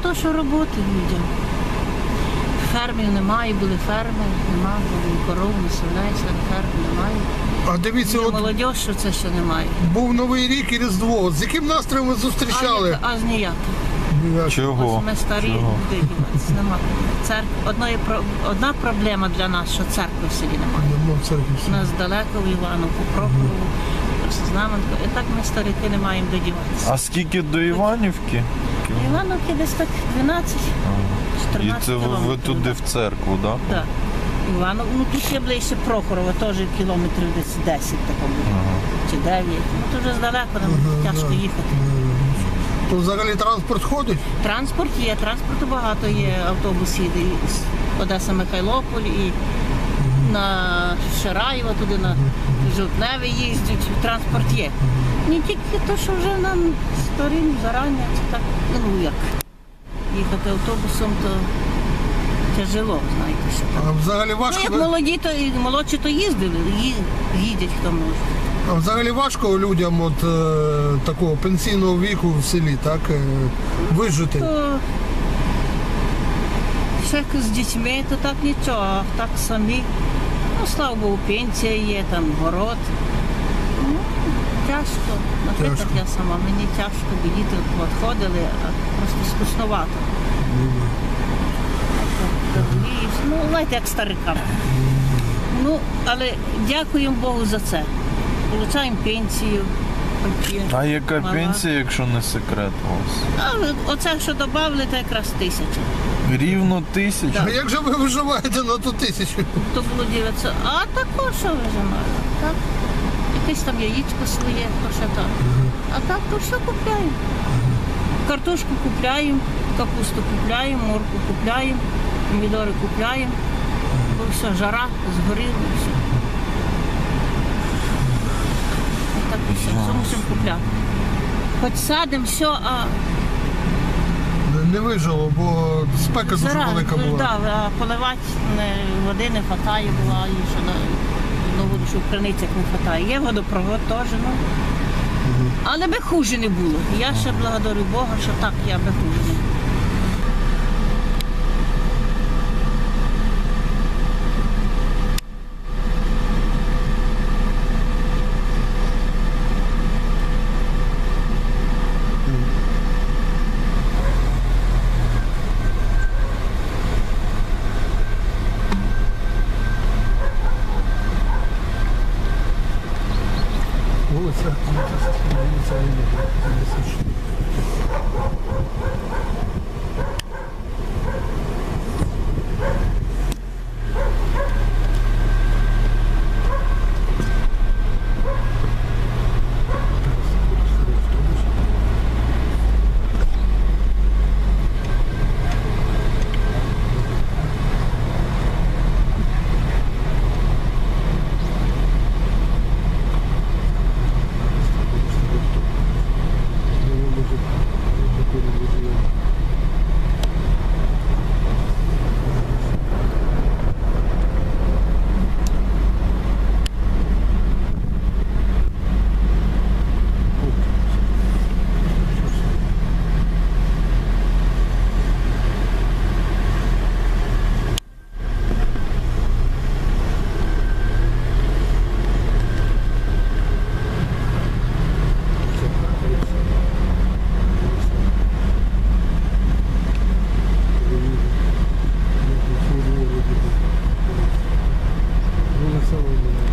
то, що роботи людям. Фермів немає, були ферми, немає, були коров, населяється, ферм немає. А дивіться, от Молодь, що це ще немає. був Новий рік і Різдво. З яким настроєм ви зустрічали? Аж ніяк. Чого? Ось ми старі люди, нема церкви. Одна проблема для нас, що церкви в селі немає. Нема в церкві. У нас далеко в Івановку, Прохорову, Знаменко. І так ми старики не маємо де діватися. А скільки до Іванівки? Івановки десь так 12. І 14 це ви кілометрів. туди в церкву, так? Так. Іванов, ну тут є ближче Прохорова, теж кілометрів десь 10 такого, чи 9. Ну то вже здалeko, нам тяжко їхати. То взагалі транспорт ходить? Транспорт є, транспорту багато є, автобус їде з Одеса Михайлополь і на Шараєво, туди на Жовтневі їздять, транспорт є. Не тільки то, що вже нам старим зарані, це так, ну як, їхати автобусом, то тяжело, знаєте, що так. А взагалі Ну, важко? як молоді, то і молодші, то їздили, їдять хто може. А взагалі важко людям от такого пенсійного віку в селі, так, вижити? То ще з дітьми, то так нічого, а так самі. Ну, слава Богу, пенсія є, там город. Ну, тяжко. Наприклад, Тяжко. я сама, мені тяжко, бо діти відходили, а просто скучновато. Ну, знаєте, як старикам. Ну, але дякуємо Богу за це. Получаємо пенсію. хоч є А яка мала. пенсія, якщо не секрет у вас? А оце, що додали, то якраз 1000. Рівно 1000? А як же ви виживаєте на ту 1000? То було 900. А також що вижимали? Так? Якесь там яєчко своє, то ще так. А так то все купляємо. Картошку купляємо, капусту купляємо, морку купляємо, помідори купляємо. Бо все, жара, згоріло, все. Так і все мусимо купляти. Хоч садимо, все, а Не вижило, бо спека дуже зараз, велика була. да, а поливати води не вистачає, була, і що на воду, що в криницях не вистачає. Є водопровод теж, ну. Але би хуже не було. Я ще благодарю Бога, що так я би хуже не було. Вулиця. Вулиця.